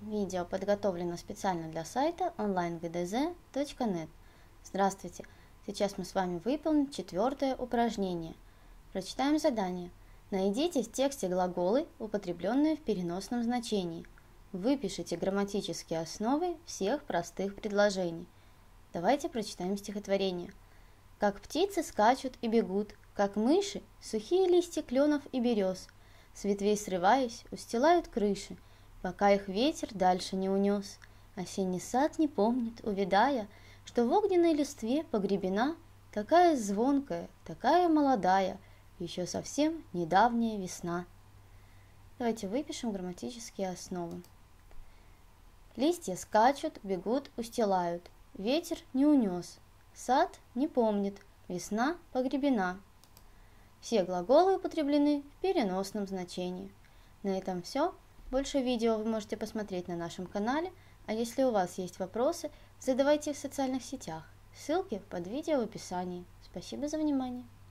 Видео подготовлено специально для сайта onlinegdz.net. Здравствуйте! Сейчас мы с вами выполним четвертое упражнение. Прочитаем задание. Найдите в тексте глаголы, употребленные в переносном значении. Выпишите грамматические основы всех простых предложений. Давайте прочитаем стихотворение. Как птицы скачут и бегут, как мыши, сухие листья кленов и берез, с ветвей срываясь, устилают крыши, пока их ветер дальше не унес. Осенний сад не помнит, увядая, что в огненной листве погребена такая звонкая, такая молодая, еще совсем недавняя весна. Давайте выпишем грамматические основы. Листья скачут, бегут, устилают. Ветер не унес. Сад не помнит. Весна погребена. Все глаголы употреблены в переносном значении. На этом все. Больше видео вы можете посмотреть на нашем канале, а если у вас есть вопросы, задавайте их в социальных сетях. Ссылки под видео в описании. Спасибо за внимание.